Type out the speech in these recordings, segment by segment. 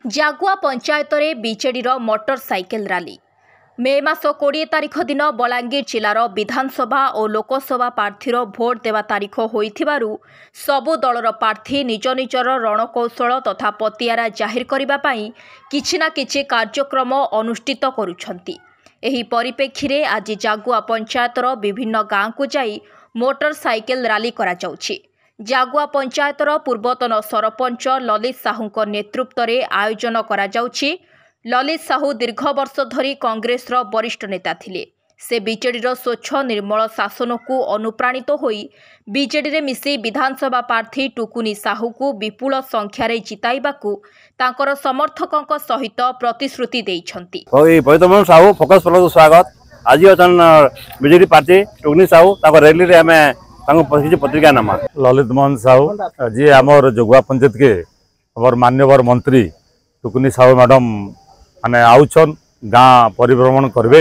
जागुआ पंचायत में BJD motorcycle rally May मास 20 तारिख दिन बलांगीर जिलार विधानसभा और लोकसभा प्रार्थीर भोट देवा तारिख होइथिबारु सबु दलर प्रार्थी निज निजर रणकौशल तथा पतियारा जाहिर करने किछि ना किछि कार्यक्रम अनुष्ठित करुछंती। एही परिप्रेक्षी रे आज जागुआ पंचायतर विभिन्न गाँव को जाई मोटरसाइकेल रैली करा जाउछि। जागुआ पंचायतर पूर्वतन सरपंच ललित साहू नेतृत्व में आयोजन करा जाउछि। ललित साहू दीर्घ वर्ष धरी कांग्रेस वरिष्ठ नेता थिले। से बीजेडी स्वच्छ निर्मल शासन को अनुप्राणित होई बीजेडी रे मिसी विधानसभा प्रार्थी टुकुनी साहू को विपुल संख्यार जिताइबाकू तांकर समर्थकों सहित प्रतिश्रुति देइछंती। साहू फोकस स्वागत आज बीजेडी प्रार्थी टुकुनी साहू रैली रे हमें पत्रिका नामा ललित मोहन साहू जी आमर जोगुआ पंचायत के आमर मान्यवर मंत्री टुकुनी साहू मैडम माने आउछन गाँ परिभ्रमण करबे।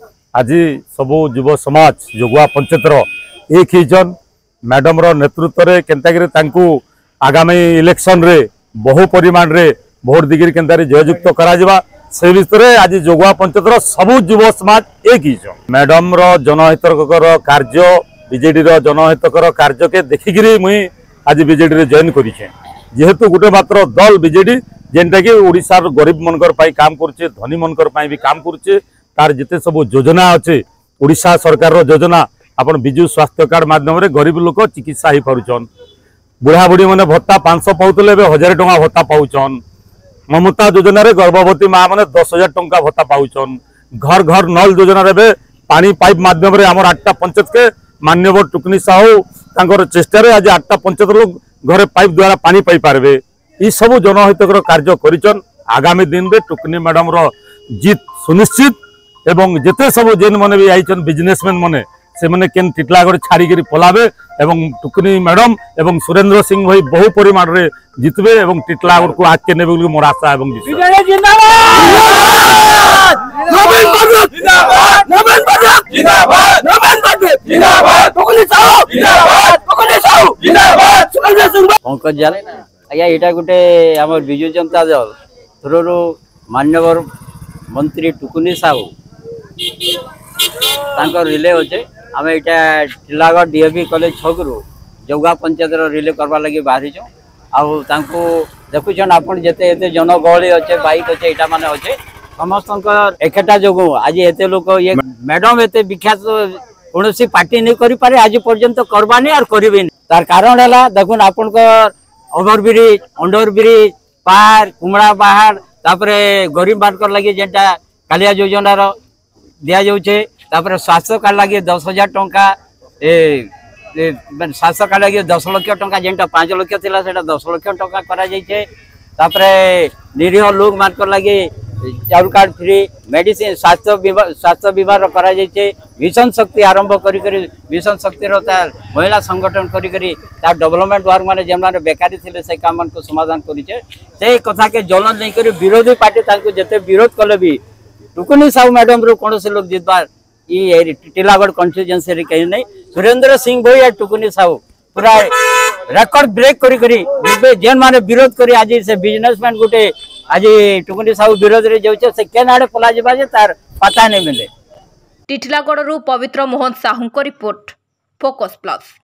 आज सबू युव समाज जोगुआ पंचायतर एक हिजन मैडम रो नेतृत्व रे केंतागिरी तांकू आगामी इलेक्शन रे बहु परिमाण रे भोट दिगिरी केंतारी जययुक्त करा जिबा से भितर आज जोगुआ पंचायतर सबू युव समाज एक हिजन मैडम रो जनहितकर कार्य बीजेडी जनहितकर कार्य के देखिकी मुई आज बीजेडी रे जॉइन करिछे। जेहेतु गोटे मात्र दल बीजेडी जेनटा कि ओडिशार गरीब मनकर पाई काम करछे धनी मनकर पाई भी काम करछे तार जिते सब योजना अच्छे ओडिशा सरकार रो योजना अपन बिजु स्वास्थ्य कार्ड माध्यम रे गरीब लोक चिकित्सा ही पारुछन। बुढ़ा बुढ़ी माने भत्ता 500 पाउतले 1000 टंका भत्ता पाउछन। ममता योजना रे गर्भवती माँ माने 10,000 टंका भत्ता पाउछन। घर घर नल योजना रे पानी पाइप माध्यम रे हमर 8टा पंचायत के मान्यवर टुकुनी साहू तांकर चेष्टा रे आज 8टा पंचायत लोग घरे पाइप द्वारा पानी पाई पारबे। ई सब जनहितकर कार्य करिछन। आगामी दिन में टुकुनी मैडम रो जीत सुनिश्चित एवं जेते सब जेन मने भी आइछन बिजनेसमैन मने से मने केन टिटलागढ़ छाड़ी पलाबे एवं टुकुनी मैडम एवं सुरेंद्र सिंह भाई बहु परिमाण रे जितबे एवं टिटलागढ़ को आगे नेबे बोली मोर आशा एवं पंकज जाल आज्ञा यहाँ गोटे आम विजु जनता दल थ्रोर मान्यवर मंत्री टुकुनी साहू रिले अच्छे आम यहाँ टिलागढ़ डीएवी कॉलेज छकरू जोगा पंचायत रिले करवा लगी बाहरी आपको देखुन आप जिते जनगहली अच्छे बाइक अच्छे यहाँ माने अच्छे समस्त एकटा जो आज एत लोक ये मैडम एत विख्यात कौन पार्टी नहीं करि पारे आज पर्यंत करवानी और करें तार कारण है देखुन आपण over bridge under bridge park कुमड़ा बाहर तापरे गरीब मान लगे जेटा कालिया योजना दिया जाऊे स्वास्थ्य कार्ड लगे 10,000 टंका स्वास्थ्य कार्ड लगे 10 लाख टंका जेटा 5 लाख थिला सेटा 10 लाख टंका करा जाइछे। तापरे निरीह लोग मान लगे चाउल कार्ड फ्री मेडिसिन स्वास्थ्य विभाग करा जाइछे। मिशन शक्ति आरंभ करी मिशन शक्ति महिला संगठन करी डेवलपमेंट वर्क माने जेन माने बेकारी थिले से काम को समाधान करिछे। से कथा के जलन नहीं करी विरोधी पार्टी तांको जते विरोध कले भी टुकुनी साहू मैडम रो कौन से लोग जितबार ई टिलागढ़ कन्स्टिट्यूएंसी रे कहीं नहीं। सुरेंद्र सिंह भाई या टुकुनी साहू पूरा रेकर्ड ब्रेक करी जेन माने विरोध करी आज से बिजनेसमैन गुटे आज टुकुनी साहू विरोध रे जाउछे से केन आड़े पला जिबा जे तार पता नहीं मिले। टिटलागढ़ पवित्र मोहन साहू को रिपोर्ट फोकस प्लस।